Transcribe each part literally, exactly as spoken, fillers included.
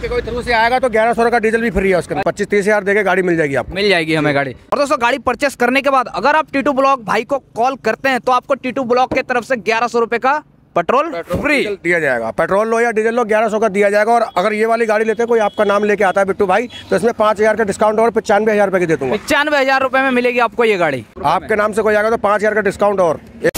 आपके कोई थ्रू से आएगा तो ग्यारह सौ का डीजल भी फ्री है उसके अंदर। पच्चीस तीस हजार देके गाड़ी मिल जाएगी आपको। मिल जाएगी हमें गाड़ी। और दोस्तों गाड़ी परचेस करने के बाद अगर आप टीटू ब्लॉक भाई को कॉल करते हैं तो आपको टीटू ब्लॉक की तरफ से ग्यारह सौ रुपए का पेट्रोल फ्री दिया जाएगा। पेट्रोल लो या डीजल लो ग्यारह सौ का दिया जाएगा। और अगर ये वाली गाड़ी लेते हैं कोई आपका नाम लेके आता है बिट्टू भाई तो इसमें पाँच हजार का डिस्काउंट और पचानवे हजार रुपए की दे दूंगा। पचानवे हजार रुपए में मिलेगी आपको ये गाड़ी। आपके नाम से कोई आएगा तो पाँच हजार का डिस्काउंट और।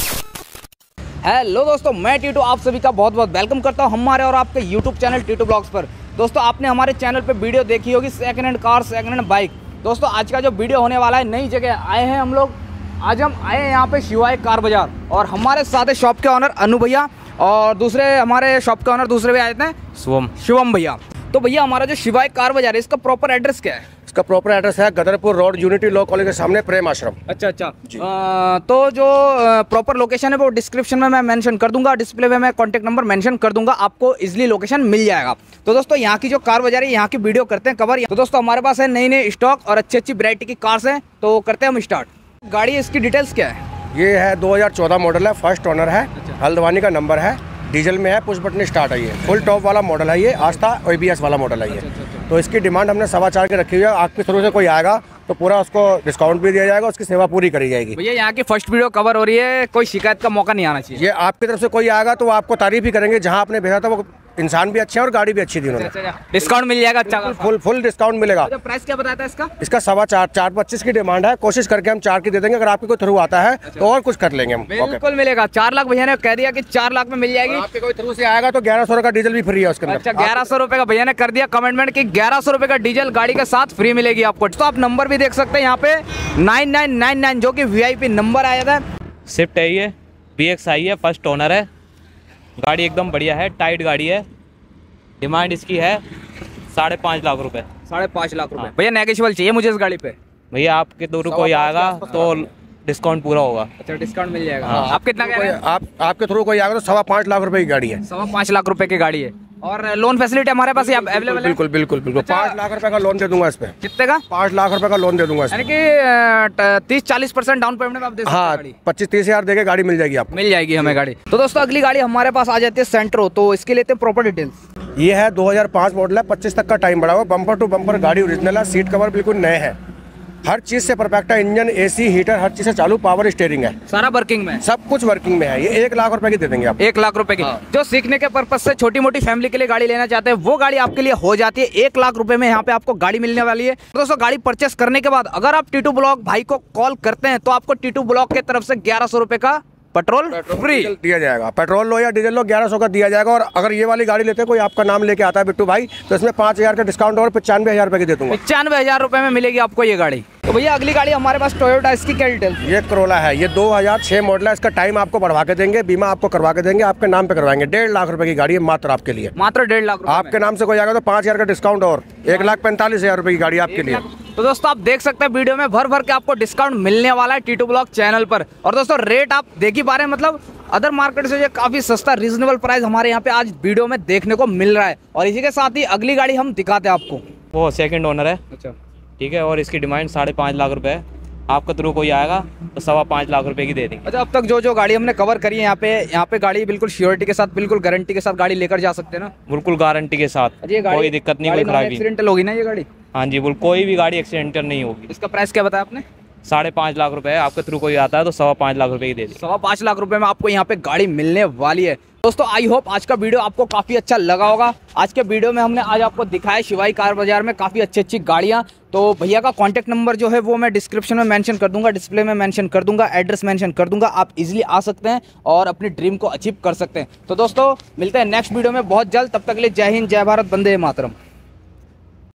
हेलो दोस्तों, मैं टीटू आप सभी का बहुत बहुत वेलकम करता हूं हमारे और आपके यूट्यूब चैनल टीटू ब्लॉग्स पर। दोस्तों आपने हमारे चैनल पे वीडियो देखी होगी second hand car, second hand bike. दोस्तों आज का जो वीडियो होने वाला है, नई जगह आए हैं हम लोग। आज हम आए हैं यहाँ पे शिवाय कार बाजार और हमारे साथ है शॉप के ऑनर अनु भैया और दूसरे हमारे शॉप के ऑनर दूसरे भी आए थे शिवम शिवम भैया। तो भैया हमारा जो शिवाय कार बाजार है इसका प्रॉपर एड्रेस क्या है? इसका प्रॉपर एड्रेस है Gadarpur road, unity law college के सामने, प्रेम आश्रम। अच्छा अच्छा आ, तो जो प्रॉपर लोकेशन है वो डिस्क्रिप्शन में मैं मेंशन कर दूंगा, डिस्प्ले में मैं कॉन्टैक्ट नंबर मेंशन कर दूंगा, आपको इजीली लोकेशन मिल जाएगा। तो दोस्तों यहाँ की जो कार बाजार है यहाँ की वीडियो करते हैं कवर। तो दोस्तों हमारे पास है नई नई स्टॉक और अच्छी अच्छी वैरायटी की कार्स हैं, तो करते हैं हम स्टार्ट। गाड़ी इसकी डिटेल्स क्या है? ये है दो हजार चौदह मॉडल है, फर्स्ट ओनर है, हल्द्वानी का नंबर है, डीजल में है, पुश बटन स्टार्ट है, ये फुल टॉप वाला मॉडल है, ये आस्था ओ बी एस वाला मॉडल है ये। तो इसकी डिमांड हमने सवा चार के रखी हुई है। आपके थ्रू से कोई आएगा तो पूरा उसको डिस्काउंट भी दिया जाएगा, उसकी सेवा पूरी करी जाएगी। भैया यहाँ की फर्स्ट वीडियो कवर हो रही है, कोई शिकायत का मौका नहीं आना चाहिए। ये आपकी तरफ से कोई आएगा तो आपको तारीफ ही करेंगे। जहाँ आपने भेजा था वो इंसान भी अच्छे हैं और गाड़ी भी अच्छी थी उन्होंने। डिस्काउंट मिल जाएगा अच्छा, फुल फुल डिस्काउंट मिलेगा। प्राइस क्या बताया था इसका? इसका सवा चार चार पच्चीस की डिमांड है, कोशिश करके हम चार की दे देंगे। अगर आपके कोई थ्रू आता है तो और कुछ कर लेंगे हम। बिल्कुल मिलेगा। चार लाख भैया ने कह दिया कि चार लाख में मिल जाएगी। आपके कोई थ्रू से आएगा तो ग्यारह सौ का डीजल भी फ्री है उसके अंदर। अच्छा ग्यारह सौ रुपए का भैया ने कर दिया कमेंटमेंट की ग्यारह सौ रुपए का डीजल गाड़ी के साथ फ्री मिलेगी आपको। तो आप नंबर भी देख सकते हैं यहाँ पे नाइन नाइन नाइन नाइन जो कि वी आई पी नंबर आया था। स्विफ्ट है ये, बी एक्स आई है, फर्स्ट ओनर है, गाड़ी एकदम बढ़िया है, टाइट गाड़ी है। डिमांड इसकी है साढ़े पाँच लाख रुपए। साढ़े पाँच लाख रुपए भैया नेगोशिएबल चाहिए मुझे इस गाड़ी पे। भैया आपके दूर कोई आएगा तो डिस्काउंट पूरा होगा। अच्छा डिस्काउंट मिल जाएगा। हाँ। आप कितना कह रहे हैं? आप आपके थ्रू कोई आएगा तो सवा पाँच लाख रुपए की गाड़ी है। सवा पाँच लाख रुपए की गाड़ी है और लोन फैसिलिटी हमारे पास अवेलेबल है। बिल्कुल बिल्कुल बिल्कुल पाँच लाख रुपए का लोन दे दूंगा इस पे। कितने का? पाँच लाख रुपए का लोन दे दूंगा, यानी कि तीस चालीस परसेंट डाउन पेमेंट में आप दे सकते हैं। हाँ, पच्चीस तीस हजार देके गाड़ी मिल जाएगी आपको। मिल जाएगी हमें गाड़ी। तो दोस्तों अगली गाड़ी हमारे पास आ जाती है सेंट्रो, तो इसके लेते हैं प्रॉपर डिटेल्स। ये है दो हजार पाँच मॉडल है, पच्चीस तक का टाइम बढ़ा हुआ, बम्पर टू बम्पर गाड़ी ओरिजिनल है, सीट कवर बिल्कुल नए हैं, हर चीज से परफेक्ट है, इंजन एसी हीटर हर चीज से चालू, पावर स्टीयरिंग है, सारा वर्किंग में, सब कुछ वर्किंग में है। ये एक लाख रुपए की दे देंगे आप। एक लाख रुपए की। हाँ। जो सीखने के पर्पज से छोटी मोटी फैमिली के लिए गाड़ी लेना चाहते हैं वो गाड़ी आपके लिए हो जाती है। एक लाख रुपए में यहाँ पे आपको गाड़ी मिलने वाली है। तो दोस्तों गाड़ी परचेस करने के बाद अगर आप टीटू ब्लॉक भाई को कॉल करते हैं तो आपको टीटू ब्लॉक की तरफ से ग्यारह सौ रुपए का पेट्रोल फ्री दिया जाएगा। पेट्रोल लो या डीजल लो ग्यारह सौ का दिया जाएगा। और अगर ये वाली गाड़ी लेते हैं कोई आपका नाम लेके आता है बिट्टू भाई तो इसमें पाँच हजार का डिस्काउंट और पचानवे हजार रुपए की दे दूंगा। पचानवे हजार रुपए में मिलेगी आपको ये गाड़ी। तो भैया अगली गाड़ी हमारे पास टोयोटा, इसकी क्या डिटेल? ये करोला है, ये दो हजार छह मॉडल है, इसका टाइम आपको बढ़वा के देंगे, बीमा आपको करवा के देंगे, आपके नाम पे करवाएंगे। डेढ़ लाख रुपए की गाड़ी है मात्र आपके लिए। मात्र डेढ़ लाख आपके नाम से कोई आएगा तो पाँच हजार का डिस्काउंट और एक लाख पैंतालीस हजार रुपए की गाड़ी आपके लिए। तो दोस्तों आप देख सकते हैं वीडियो में भर भर के आपको डिस्काउंट मिलने वाला है टीटू ब्लॉक चैनल पर। और दोस्तों रेट आप देख ही पा रहे हैं, मतलब अदर मार्केट से काफी सस्ता रीजनेबल प्राइस हमारे यहाँ पे आज वीडियो में देखने को मिल रहा है। और इसी के साथ ही अगली गाड़ी हम दिखाते हैं आपको। वो सेकंड ओनर है। अच्छा ठीक है, और इसकी डिमांड साढ़े पाँच लाख रुपए है। आपका थ्रू कोई आएगा तो सवा पाँच लाख रुपए की दे देंगे। अच्छा अब तक जो जो गाड़ी हमने कवर करी है यहाँ पे यहाँ पे गाड़ी बिल्कुल श्योरिटी के साथ, बिल्कुल गारंटी के साथ गाड़ी लेकर जा सकते हैं ना? बिल्कुल गारंटी के साथ, कोई दिक्कत नहीं, कोई खराबी। एक्सीडेंटल होगी ना ये गाड़ी? हाँ जी, बिल्कुल कोई भी गाड़ी एक्सीडेंटल नहीं होगी। इसका प्राइस क्या बताया आपने? साढ़े पाँच लाख रुपए है। आपके थ्रू कोई आता है तो सवा पाँच लाख रुपए की दे देंगे। सवा पाँच लाख रुपए में आपको यहाँ पे गाड़ी मिलने वाली है। दोस्तों आई होप आज का वीडियो आपको काफी अच्छा लगा होगा। आज के वीडियो में हमने आज आपको दिखाया शिवाई कार बाजार में काफी अच्छी अच्छी गाड़ियां। तो भैया का कांटेक्ट नंबर जो है वो मैं डिस्क्रिप्शन में मेंशन कर दूंगा, डिस्प्ले में मेंशन कर दूंगा, एड्रेस मेंशन कर दूंगा। आप इजीली आ सकते हैं और अपनी ड्रीम को अचीव कर सकते हैं। तो दोस्तों मिलते हैं नेक्स्ट वीडियो में बहुत जल्द, तब तक के लिए जय हिंद, जय भारत, वंदे मातरम।